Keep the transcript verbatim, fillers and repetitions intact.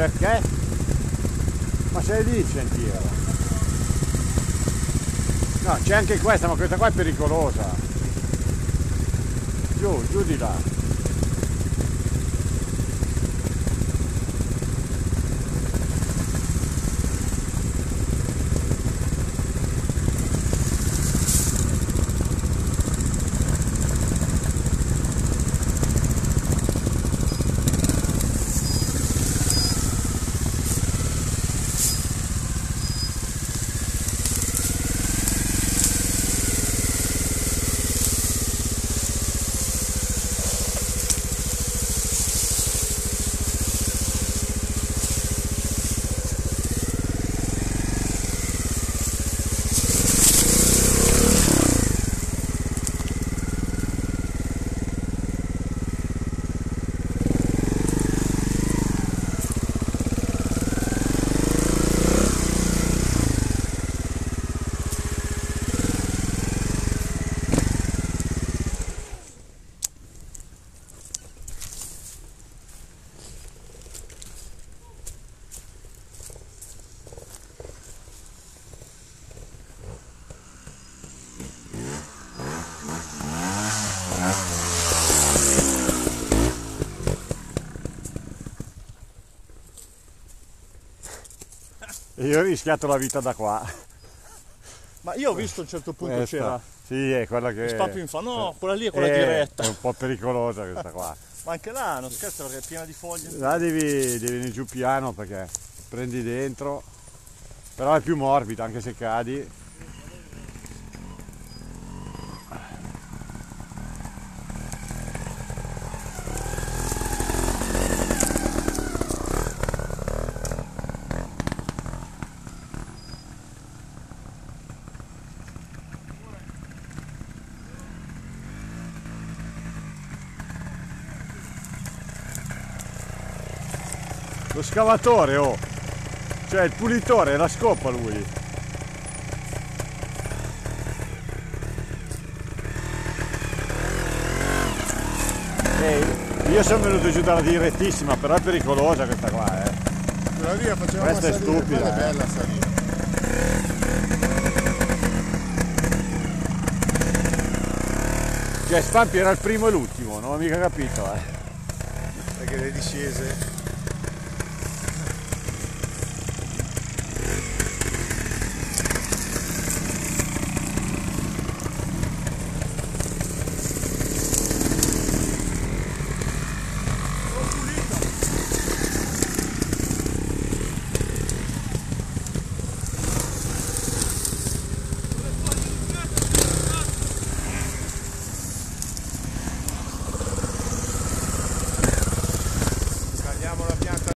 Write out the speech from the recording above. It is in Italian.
Perché? Ma sei lì il sentiero. No, c'è anche questa, ma questa qua è pericolosa. Giù, giù di là. E io ho rischiato la vita da qua. Ma io ho visto a un certo punto Questa, c'era. sì, è quella che. Spappo in fa. No, quella lì è quella è, diretta. È un po' pericolosa questa qua. Ma anche là, non scherzo perché è piena di foglie. Là devi, devi venire giù piano perché prendi dentro. Però è più morbida anche se cadi. Lo scavatore, oh! Cioè il pulitore, la scopa lui! E io sono venuto giù dalla direttissima, però è pericolosa questa qua, eh! Quella lì la facevamo Questa è salire, stupida, quella è eh. bella salire. Cioè Spampi era il primo e l'ultimo, non ho mica capito, eh! Perché le discese